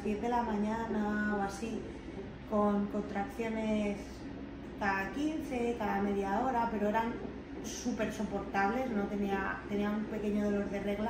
10 de la mañana o así, con contracciones cada 15, cada media hora, pero eran súper soportables, no tenía un pequeño dolor de regla.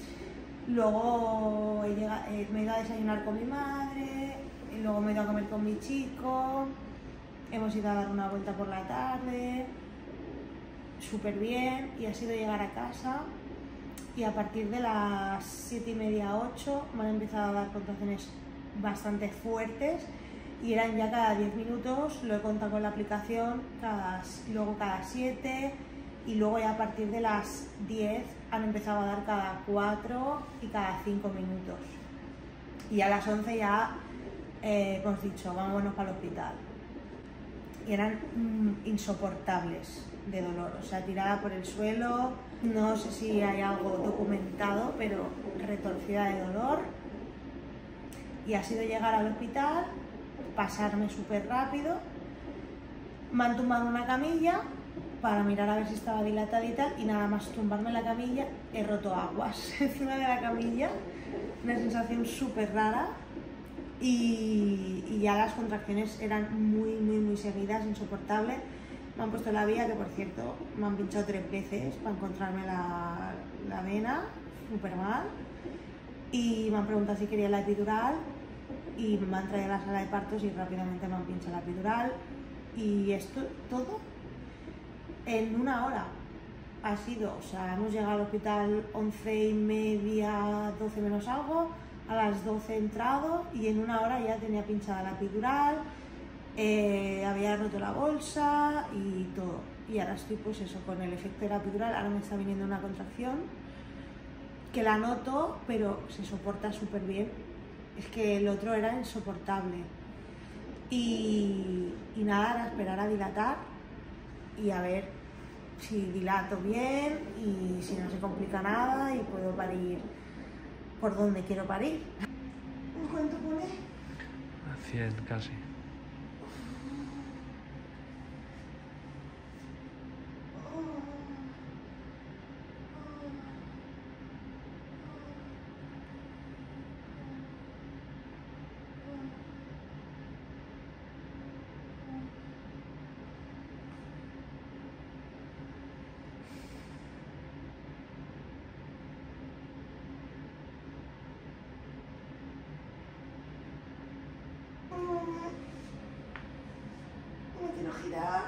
Luego me he ido a desayunar con mi madre, y luego me he ido a comer con mi chico, hemos ido a dar una vuelta por la tarde, súper bien, y ha sido llegar a casa y a partir de las 7:30, 8 me han empezado a dar contracciones bastante fuertes y eran ya cada 10 minutos, lo he contado con la aplicación, luego cada 7 y luego ya a partir de las 10 han empezado a dar cada 4 y cada 5 minutos. Y a las 11 ya hemos dicho, vámonos para el hospital. Y eran insoportables de dolor, o sea, tirada por el suelo, no sé si hay algo documentado, pero retorcida de dolor. Y ha sido llegar al hospital, pasarme súper rápido, me han tumbado en una camilla para mirar a ver si estaba dilatada y tal, y nada más tumbarme en la camilla he roto aguas encima de la camilla, una sensación súper rara. Y ya las contracciones eran muy seguidas, insoportables. Me han puesto la vía, que por cierto me han pinchado 3 veces para encontrarme la vena, súper mal. Y me han preguntado si quería la epidural y me han traído a la sala de partos y rápidamente me han pinchado la epidural. Y esto todo en una hora ha sido, o sea, hemos llegado al hospital 11:30, 12 menos algo. A las 12 he entrado y en una hora ya tenía pinchada la epidural, había roto la bolsa y todo. Y ahora estoy pues eso, con el efecto de la epidural. Ahora me está viniendo una contracción que la noto, pero se soporta súper bien. Es que el otro era insoportable. Y nada, ahora esperar a dilatar y a ver si dilato bien y si no se complica nada y puedo parir por donde quiero parir. ¿Cuánto pone? A 100 casi. Me quiero girar.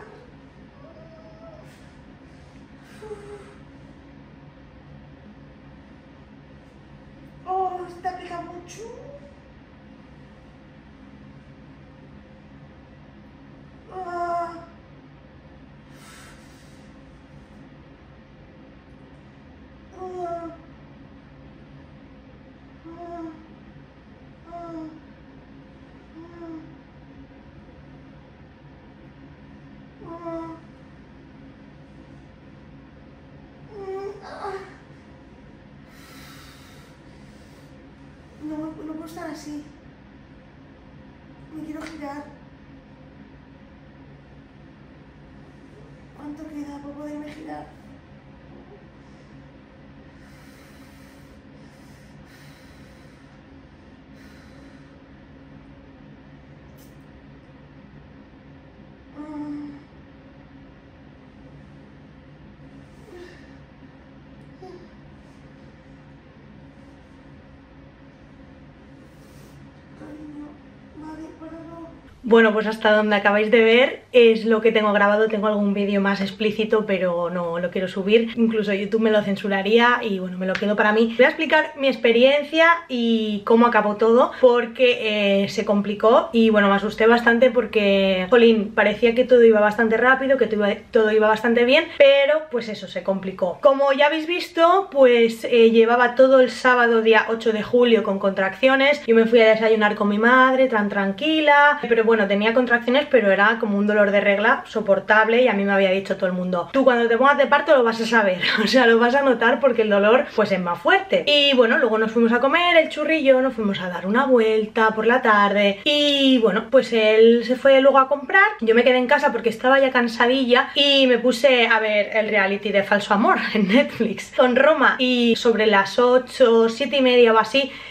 Oh, está pica mucho. Ah. Ah. Ah. Ah. No puedo estar así. Me quiero girar. ¿Cuánto queda para poderme girar? Bueno, pues hasta donde acabáis de ver es lo que tengo grabado. Tengo algún vídeo más explícito, pero no lo quiero subir. Incluso YouTube me lo censuraría y bueno, me lo quedo para mí. Voy a explicar mi experiencia y cómo acabó todo, porque se complicó y bueno, me asusté bastante porque, jolín, parecía que todo iba bastante rápido, que todo iba bastante bien, pero pues eso, se complicó. Como ya habéis visto, pues llevaba todo el sábado día 8 de julio con contracciones. Yo me fui a desayunar con mi madre, tranquila, pero bueno, tenía contracciones, pero era como un dolor de regla soportable y a mí me había dicho todo el mundo, tú cuando te pongas de parto lo vas a saber, o sea, lo vas a notar porque el dolor pues es más fuerte. Y bueno, luego nos fuimos a comer el churrillo, nos fuimos a dar una vuelta por la tarde y bueno, pues él se fue luego a comprar, yo me quedé en casa porque estaba ya cansadilla y me puse a ver el reality de Falso Amor en Netflix con Roma y sobre las 8, 7:30 o así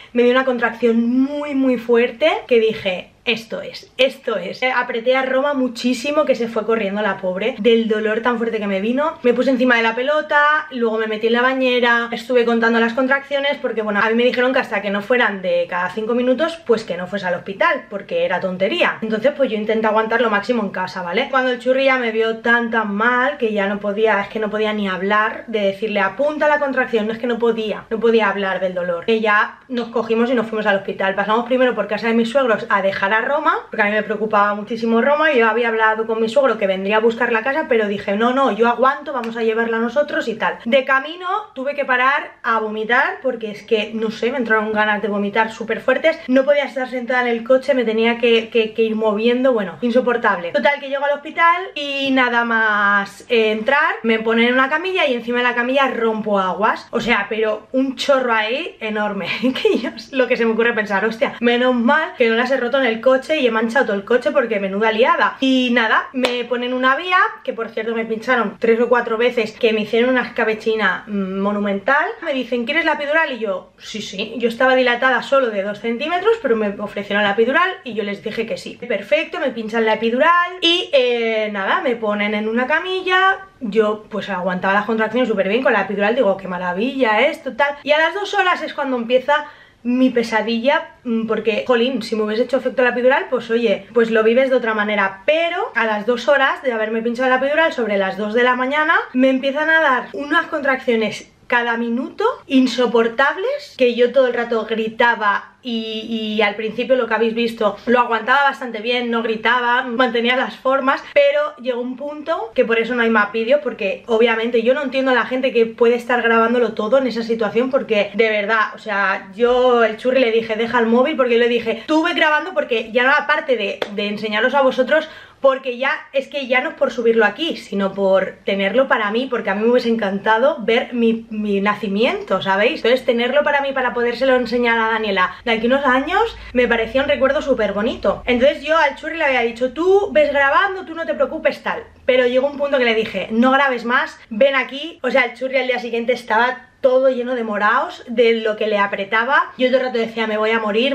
me dio una contracción muy fuerte que dije... Esto es. Apreté a Roma muchísimo, que se fue corriendo la pobre del dolor tan fuerte que me vino. Me puse encima de la pelota, luego me metí en la bañera, estuve contando las contracciones porque, bueno, a mí me dijeron que hasta que no fueran de cada 5 minutos, pues que no fuese al hospital, porque era tontería. Entonces, pues yo intenté aguantar lo máximo en casa, ¿vale? Cuando el churri ya me vio tan mal que ya no podía, es que no podía ni hablar, de decirle apunta la contracción, no es que no podía hablar del dolor. Que ya nos cogimos y nos fuimos al hospital. Pasamos primero por casa de mis suegros a dejar a Roma, porque a mí me preocupaba muchísimo Roma. Yo había hablado con mi suegro que vendría a buscar la casa, pero dije, no, yo aguanto, vamos a llevarla nosotros y tal. De camino tuve que parar a vomitar, porque es que, no sé, me entraron ganas de vomitar súper fuertes. No podía estar sentada en el coche, me tenía que ir moviendo, bueno, insoportable. Total, que llego al hospital y nada más entrar, me ponen en una camilla y encima de la camilla rompo aguas. O sea, pero un chorro ahí enorme, que yo lo que se me ocurre pensar, hostia, menos mal que no las he roto en el coche y he manchado todo el coche porque menuda liada. Y nada, me ponen una vía, que por cierto me pincharon 3 o 4 veces, que me hicieron una escabechina monumental. Me dicen, ¿quieres la epidural? Y yo, sí, yo estaba dilatada solo de 2 centímetros, pero me ofrecieron la epidural y yo les dije que sí. Perfecto, me pinchan la epidural y nada, me ponen en una camilla. Yo pues aguantaba las contracciones súper bien con la epidural, digo, qué maravilla esto, tal. Y a las 2 horas es cuando empieza mi pesadilla, porque, jolín, si me hubiese hecho efecto la epidural, pues oye, pues lo vives de otra manera. Pero a las 2 horas de haberme pinchado la epidural, sobre las 2 de la mañana, me empiezan a dar unas contracciones cada minuto insoportables, que yo todo el rato gritaba y al principio, lo que habéis visto, lo aguantaba bastante bien, no gritaba, mantenía las formas, pero llegó un punto que por eso no hay más vídeos, porque obviamente yo no entiendo a la gente que puede estar grabándolo todo en esa situación, porque de verdad, o sea, yo el churri le dije, deja el móvil, porque yo le dije, estuve grabando porque ya no, aparte de enseñaros a vosotros, porque ya, es que ya no es por subirlo aquí, sino por tenerlo para mí, porque a mí me hubiese encantado ver mi nacimiento, ¿sabéis? Entonces tenerlo para mí, para podérselo enseñar a Daniela de aquí unos años, me parecía un recuerdo súper bonito. Entonces yo al churri le había dicho, tú ves grabando, tú no te preocupes, tal. Pero llegó un punto que le dije, no grabes más, ven aquí. O sea, el churri al día siguiente estaba todo lleno de moraos de lo que le apretaba. Yo todo el rato decía, me voy a morir,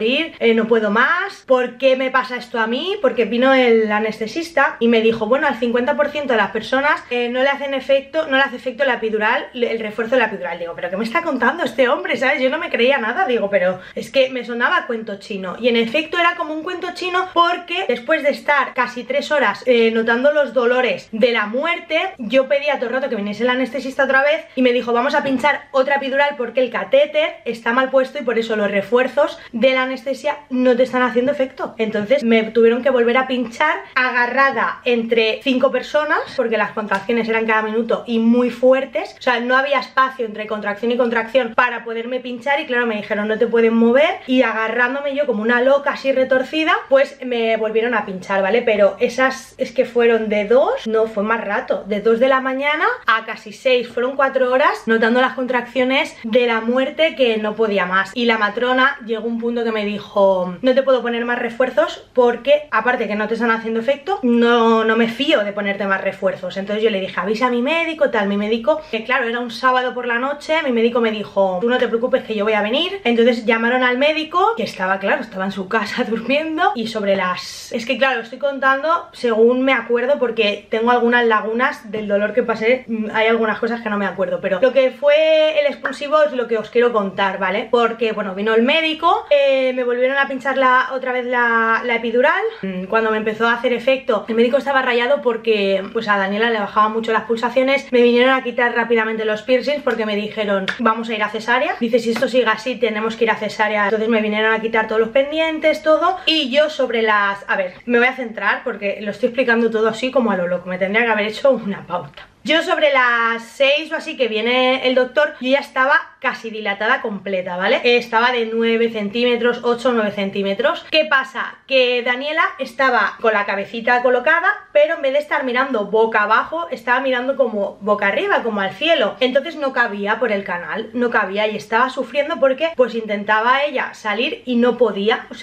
no puedo más. ¿Por qué me pasa esto a mí? Porque vino el anestesista y me dijo, bueno, al 50% de las personas no le hace efecto la epidural, el refuerzo de la epidural. Digo, ¿pero qué me está contando este hombre? ¿Sabes? Yo no me creía nada. Digo, pero es que me sonaba cuento chino. Y en efecto era como un cuento chino, porque después de estar casi 3 horas notando los dolores de la muerte, yo pedía todo el rato que viniese el anestesista otra vez y me dijo, vamos a pinchar otra epidural porque el catéter está mal puesto y por eso los refuerzos de la anestesia no te están haciendo efecto. Entonces me tuvieron que volver a pinchar agarrada entre 5 personas, porque las contracciones eran cada minuto y muy fuertes. O sea, no había espacio entre contracción y contracción para poderme pinchar y claro, me dijeron, no te pueden mover, y agarrándome yo como una loca así retorcida, pues me volvieron a pinchar, ¿vale? Pero esas es que fueron de 2, no, fue más rato, de 2 de la mañana a casi 6, fueron 4 horas notando las contracciones de la muerte, que no podía más. Y la matrona llegó un punto que me dijo, no te puedo poner más refuerzos porque aparte que no te están haciendo efecto, no me fío de ponerte más refuerzos. Entonces yo le dije, avisa a mi médico, tal. Mi médico, que claro, era un sábado por la noche, mi médico me dijo, tú no te preocupes que yo voy a venir. Entonces llamaron al médico, que estaba, claro, estaba en su casa durmiendo, y sobre las... Es que claro, lo estoy contando según me acuerdo, porque tengo algunas lagunas del dolor que pasé, hay algunas cosas que no me acuerdo, pero lo que fue el expulsivo es lo que os quiero contar, ¿vale? Porque, bueno, vino el médico, me volvieron a pinchar otra vez la epidural. Cuando me empezó a hacer efecto, el médico estaba rayado porque, pues a Daniela le bajaban mucho las pulsaciones. Me vinieron a quitar rápidamente los piercings porque me dijeron, vamos a ir a cesárea. Dice, si esto sigue así, tenemos que ir a cesárea. Entonces me vinieron a quitar todos los pendientes, todo. Y yo sobre las... A ver, me voy a centrar porque lo estoy explicando todo así como a lo loco. Me tendría que haber hecho una pauta. Yo sobre las 6 o así que viene el doctor, yo ya estaba casi dilatada completa, ¿vale? Estaba de 9 centímetros, 8 o 9 centímetros. ¿Qué pasa? Que Daniela estaba con la cabecita colocada, pero en vez de estar mirando boca abajo, estaba mirando como boca arriba, como al cielo. Entonces no cabía por el canal, no cabía, y estaba sufriendo porque pues intentaba ella salir y no podía, o sea...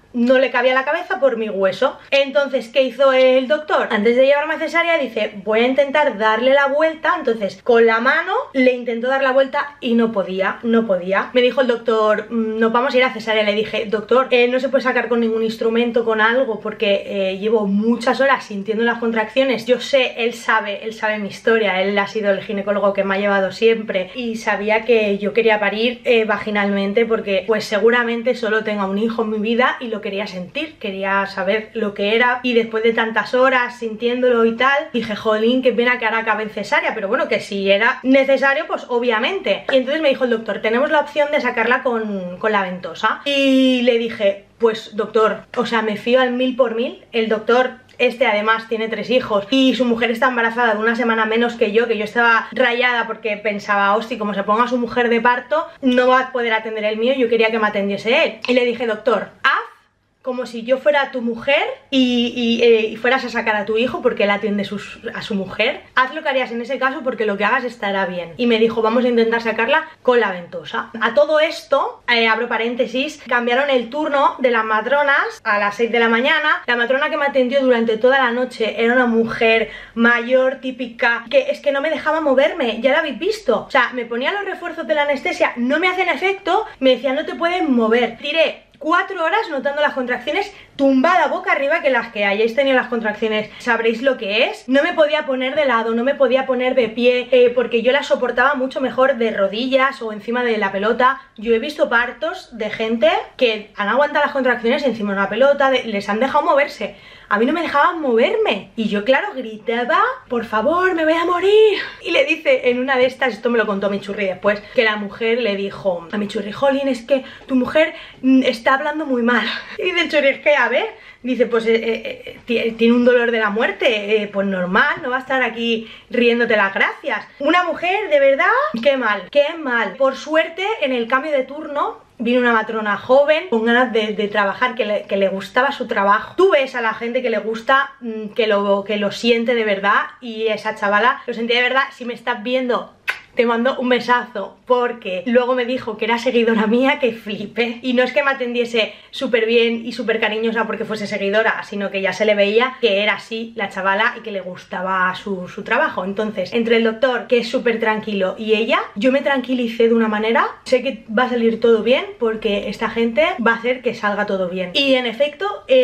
no le cabía la cabeza por mi hueso. Entonces, ¿qué hizo el doctor? Antes de llevarme a cesárea dice, voy a intentar darle la vuelta. Entonces, con la mano le intentó dar la vuelta y no podía. Me dijo el doctor, nos vamos a ir a cesárea. Le dije, doctor, no se puede sacar con ningún instrumento, con algo, porque llevo muchas horas sintiendo las contracciones. Yo sé, él sabe mi historia, él ha sido el ginecólogo que me ha llevado siempre y sabía que yo quería parir vaginalmente, porque pues seguramente solo tenga un hijo en mi vida y lo quería sentir, quería saber lo que era. Y después de tantas horas sintiéndolo y tal, dije, jolín, qué pena que ahora acabe en cesárea, pero bueno, que si era necesario, pues obviamente. Y entonces me dijo el doctor, tenemos la opción de sacarla con la ventosa. Y le dije, pues doctor, o sea, me fío al 1000 por 1000. El doctor además tiene 3 hijos y su mujer está embarazada de una semana menos que yo estaba rayada porque pensaba, hostia, como se ponga su mujer de parto, no va a poder atender el mío. Yo quería que me atendiese él. Y le dije, doctor, haz como si yo fuera tu mujer y fueras a sacar a tu hijo, porque él atiende a su mujer. Haz lo que harías en ese caso, porque lo que hagas estará bien. Y me dijo, vamos a intentar sacarla con la ventosa. A todo esto, abro paréntesis, cambiaron el turno de las matronas a las 6 de la mañana. La matrona que me atendió durante toda la noche era una mujer mayor, típica, que es que no me dejaba moverme, ya la habéis visto. O sea, me ponía los refuerzos de la anestesia, no me hacen efecto, me decía, no te puedes mover. Tiré 4 horas notando las contracciones tumbada boca arriba, que las que hayáis tenido las contracciones sabréis lo que es. No me podía poner de lado, no me podía poner de pie, porque yo las soportaba mucho mejor de rodillas o encima de la pelota. Yo he visto partos de gente que han aguantado las contracciones encima de una pelota, les han dejado moverse. A mí no me dejaban moverme y yo, claro, gritaba, por favor, me voy a morir. Y le dice en una de estas, esto me lo contó Michurri después, que la mujer le dijo a Michurri, jolín, es que tu mujer está hablando muy mal. Y dice el Churri, es que a ver, dice, pues tiene un dolor de la muerte, pues normal, no va a estar aquí riéndote las gracias. Una mujer, de verdad, qué mal, qué mal. Por suerte, en el cambio de turno vino una matrona joven, con ganas de trabajar, que le gustaba su trabajo. Tú ves a la gente que le gusta, que lo siente de verdad, y esa chavala lo sentía de verdad. Si me estás viendo, te mando un besazo, porque luego me dijo que era seguidora mía, que flipé. Y no es que me atendiese súper bien y súper cariñosa porque fuese seguidora, sino que ya se le veía que era así la chavala y que le gustaba su trabajo. Entonces, entre el doctor, que es súper tranquilo, y ella, yo me tranquilicé de una manera. Sé que va a salir todo bien, porque esta gente va a hacer que salga todo bien. Y en efecto,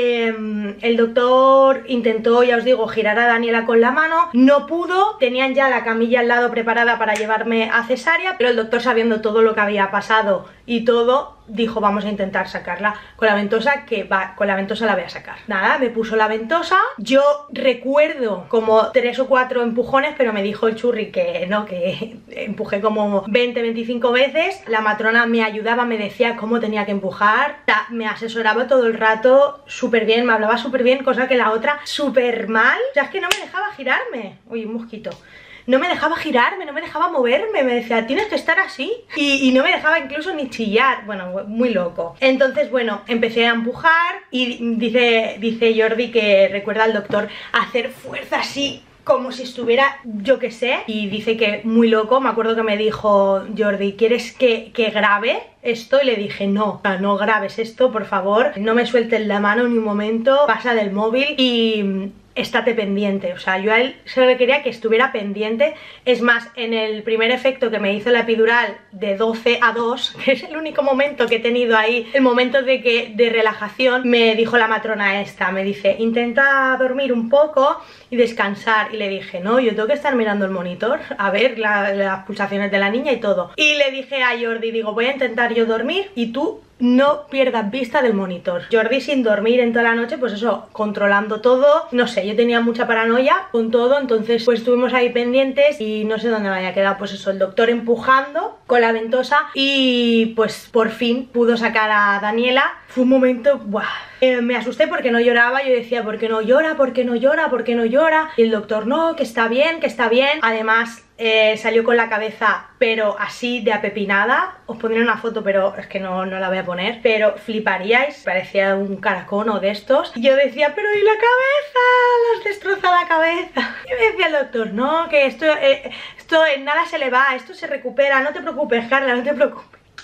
el doctor intentó, ya os digo, girar a Daniela con la mano. No pudo, tenían ya la camilla al lado preparada para llevarme a cesárea, pero el doctor, sabiendo todo lo que había pasado y todo, dijo, vamos a intentar sacarla con la ventosa, que va, con la ventosa la voy a sacar. Nada, me puso la ventosa. Yo recuerdo como 3 o 4 empujones, pero me dijo el Churri que no, que empujé como 20-25 veces. La matrona me ayudaba, me decía cómo tenía que empujar, o sea, me asesoraba todo el rato súper bien, me hablaba súper bien, cosa que la otra súper mal. O sea, es que no me dejaba girarme. Uy, un mosquito. No me dejaba girarme, no me dejaba moverme, me decía, tienes que estar así. Y no me dejaba incluso ni chillar, bueno, muy loco. Entonces, bueno, empecé a empujar y dice Jordi que recuerda al doctor hacer fuerza así, como si estuviera, yo qué sé. Y dice que muy loco. Me acuerdo que me dijo Jordi, ¿quieres que grabe esto? Y le dije, no, no grabes esto, por favor. No me sueltes la mano ni un momento. Pasa del móvil y estate pendiente. O sea, yo a él se le quería que estuviera pendiente. Es más, en el primer efecto que me hizo la epidural de 12 a 2, que es el único momento que he tenido ahí, el momento de relajación, me dijo la matrona esta, me dice, intenta dormir un poco y descansar. Y le dije, no, yo tengo que estar mirando el monitor a ver las pulsaciones de la niña y todo. Y le dije a Jordi, digo, voy a intentar yo dormir y tú no pierdas vista del monitor. Jordi sin dormir en toda la noche, pues eso, controlando todo. No sé, yo tenía mucha paranoia con todo, entonces pues estuvimos ahí pendientes y no sé dónde me había quedado, pues eso, el doctor empujando con la ventosa y pues por fin pudo sacar a Daniela. Fue un momento, ¡buah! Me asusté porque no lloraba. Yo decía, ¿por qué no llora? ¿Por qué no llora? ¿Por qué no llora? Y el doctor, no, que está bien, que está bien. Además, salió con la cabeza, pero así de apepinada. Os pondré una foto, pero es que no la voy a poner. Pero fliparíais, parecía un caracono de estos. Y yo decía, pero ¿y la cabeza? Las destroza la cabeza. Y me decía el doctor, no, que esto en nada se le va, esto se recupera, no te preocupes, Carla, no te preocupes.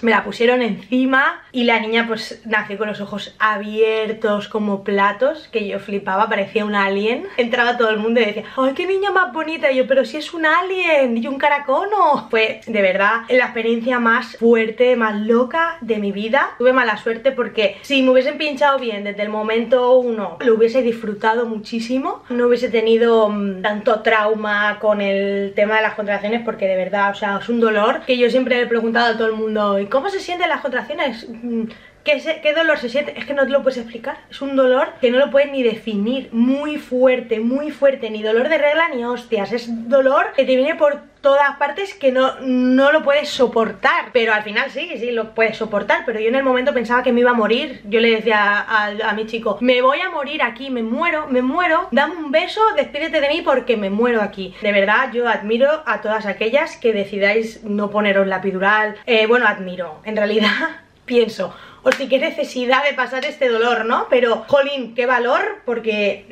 me la pusieron encima y la niña pues nació con los ojos abiertos como platos, que yo flipaba, parecía un alien. Entraba todo el mundo y decía, ¡ay, qué niña más bonita! Y yo, pero si es un alien y un caracono. Fue de verdad la experiencia más fuerte, más loca de mi vida. Tuve mala suerte porque si me hubiesen pinchado bien desde el momento 1, lo hubiese disfrutado muchísimo. No hubiese tenido tanto trauma con el tema de las contracciones, porque de verdad, o sea, es un dolor que yo siempre he preguntado a todo el mundo, ¿y cómo se sienten las contracciones? ¿Qué dolor se siente? Es que no te lo puedes explicar. Es un dolor que no lo puedes ni definir. Muy fuerte, ni dolor de regla ni hostias. Es dolor que te viene por todas partes, que no lo puedes soportar. Pero al final sí lo puedes soportar. Pero yo en el momento pensaba que me iba a morir. Yo le decía a mi chico, me voy a morir aquí, me muero, dame un beso, despídete de mí porque me muero aquí. De verdad, yo admiro a todas aquellas que decidáis no poneros la epidural. Bueno, admiro, en realidad pienso, hostia, qué necesidad de pasar este dolor, ¿no? Pero, jolín, qué valor, porque...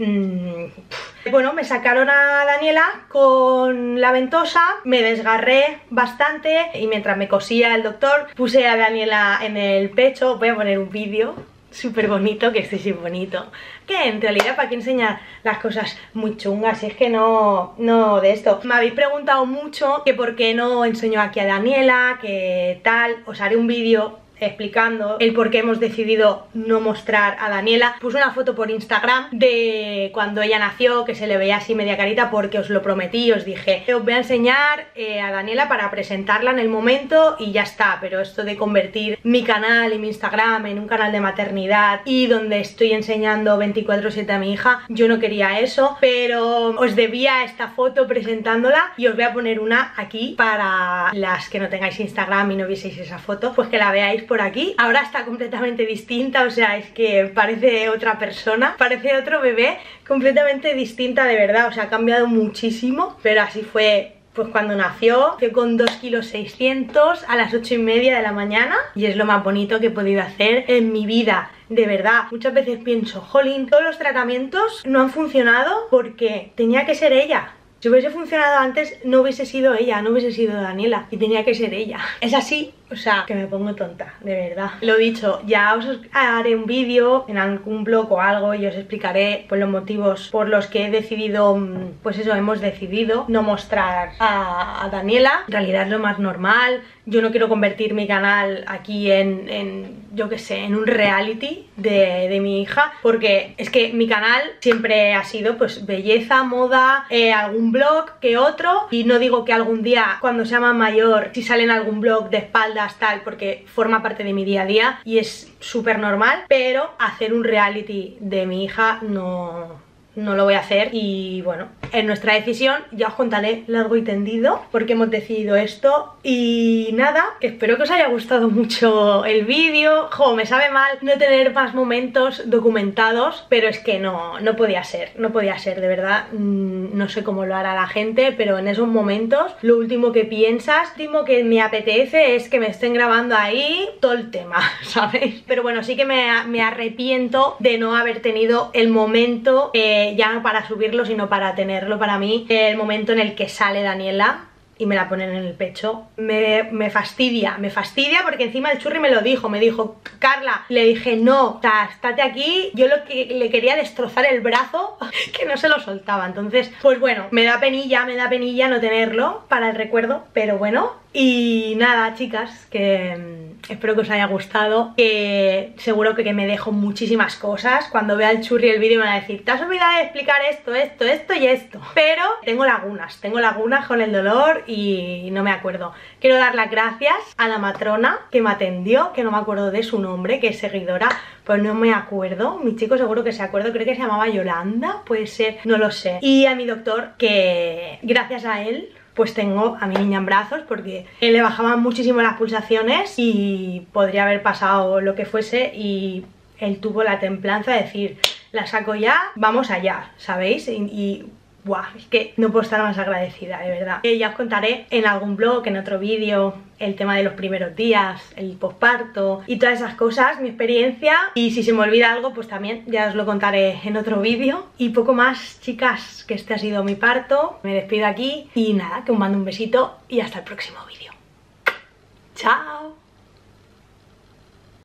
Bueno, me sacaron a Daniela con la ventosa, me desgarré bastante y mientras me cosía el doctor puse a Daniela en el pecho. Voy a poner un vídeo súper bonito, que este sí es bonito, que en realidad para qué enseñar las cosas muy chungas, es que no de esto. Me habéis preguntado mucho que por qué no enseño aquí a Daniela, que tal. Os haré un vídeo explicando el por qué hemos decidido no mostrar a Daniela. Puse una foto por Instagram de cuando ella nació, que se le veía así media carita, porque os lo prometí, os dije, os voy a enseñar a Daniela para presentarla en el momento y ya está. Pero esto de convertir mi canal y mi Instagram en un canal de maternidad y donde estoy enseñando 24/7 a mi hija, yo no quería eso, pero os debía esta foto presentándola y os voy a poner una aquí para las que no tengáis Instagram y no vieseis esa foto, pues que la veáis por aquí. Ahora está completamente distinta, o sea, es que parece otra persona, parece otro bebé, completamente distinta, de verdad, o sea, ha cambiado muchísimo, pero así fue pues cuando nació con 2,6 kilos a las 8:30 de la mañana y es lo más bonito que he podido hacer en mi vida. De verdad, muchas veces pienso, jolín, todos los tratamientos no han funcionado porque tenía que ser ella. Si hubiese funcionado antes, no hubiese sido ella, no hubiese sido Daniela, y tenía que ser ella. Es así, o sea, que me pongo tonta, de verdad. Lo dicho, ya os haré un vídeo en algún blog o algo y os explicaré pues los motivos por los que he decidido, pues eso, hemos decidido no mostrar a Daniela. En realidad es lo más normal. Yo no quiero convertir mi canal aquí en yo qué sé, en un reality de mi hija, porque es que mi canal siempre ha sido pues belleza, moda, algún blog que otro, y no digo que algún día cuando sea más mayor, si sale en algún blog de espaldas tal, porque forma parte de mi día a día y es súper normal, pero hacer un reality de mi hija no lo voy a hacer. Y bueno, en nuestra decisión ya os contaré largo y tendido porque hemos decidido esto. Y nada, espero que os haya gustado mucho el vídeo. Jo, me sabe mal no tener más momentos documentados, pero es que no podía ser, de verdad. No sé cómo lo hará la gente, pero en esos momentos lo último que piensas, lo último que me apetece es que me estén grabando ahí todo el tema, ¿sabéis? Pero bueno, sí que me arrepiento de no haber tenido el momento, ya no para subirlo, sino para tenerlo para mí, el momento en el que sale Daniela y me la ponen en el pecho. Me fastidia porque encima el churri me lo dijo, me dijo, Carla, le dije, no, o sea, estate aquí. Yo lo que le quería destrozar el brazo, que no se lo soltaba. Entonces, pues bueno, me da penilla no tenerlo para el recuerdo, pero bueno. Y nada, chicas, que espero que os haya gustado, que seguro que me dejo muchísimas cosas. Cuando vea el churri el vídeo me va a decir, te has olvidado de explicar esto y esto. Pero tengo lagunas con el dolor y no me acuerdo. Quiero dar las gracias a la matrona que me atendió, que no me acuerdo de su nombre, que es seguidora, pues no me acuerdo. Mi chico seguro que se acuerda, creo que se llamaba Yolanda, puede ser, no lo sé. Y a mi doctor, que gracias a él pues tengo a mi niña en brazos, porque le bajaban muchísimo las pulsaciones y podría haber pasado lo que fuese, y él tuvo la templanza de decir, la saco ya, vamos allá, ¿sabéis? Y buah, es que no puedo estar más agradecida, de verdad. Ya os contaré en algún blog, en otro vídeo, el tema de los primeros días, el posparto y todas esas cosas, mi experiencia. Y si se me olvida algo, pues también ya os lo contaré en otro vídeo. Y poco más, chicas, que este ha sido mi parto. Me despido aquí y nada, que os mando un besito y hasta el próximo vídeo. ¡Chao!